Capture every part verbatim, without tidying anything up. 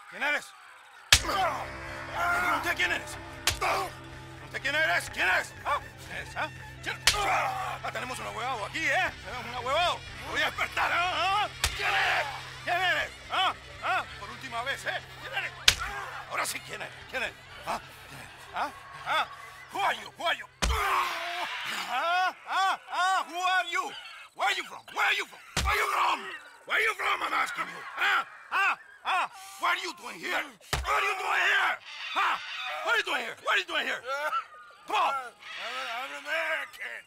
¿Quién eres? Pregunté quién eres. Pregunté quién eres. ¿Quién eres? ¿Ah? ¿Quién eres? ¿Ah? ¿Quién? Ah, tenemos un ahuevado aquí, ¿eh? Tenemos un ahuevado. Voy a despertar, ¿ah? ¿Quién eres? ¿Quién eres? ¿Ah? ¿Ah? Por última vez, ¿eh? ¿Quién eres? Ahora sí, ¿quién eres? ¿Quién eres? ¿Ah? ¿Quién eres? ¿Ah? ¿Ah? Who are you? Who are you? Ah, ah, ah, who are you? Where are you from? Where are you from? Where are you from? Where are you from, I'm asking you? Ah, ah, ah, what are you doing here? What are you doing here? Huh? What are you doing here? What are you doing here? Come on. I'm, I'm American.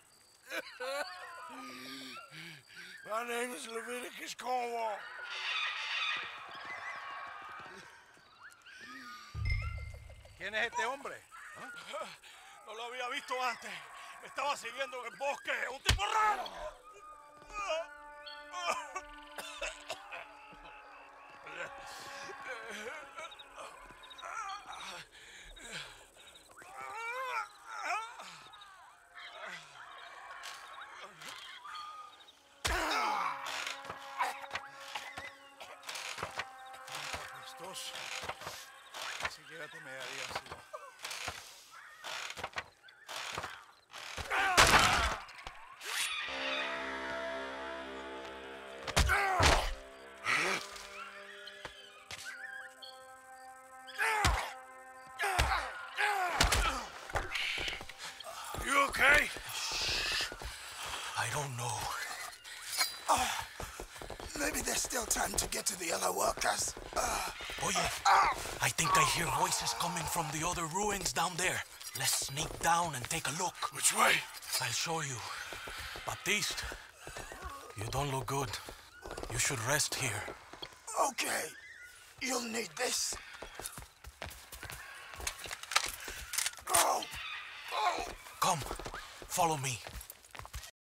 My name is Leviticus Cornwall. ¿Quién es este hombre? ¿Ah? No lo había visto antes. Me estaba siguiendo en el bosque. ¡Un tipo raro! Estos... Ni siquiera te me darían así. You okay? I don't know. Uh, maybe there's still time to get to the other workers. Uh, Oye, I think I hear voices coming from the other ruins down there. Let's sneak down and take a look. Which way? I'll show you. Baptiste, you don't look good. You should rest here. Okay. You'll need this. Go! Go! Come, follow me.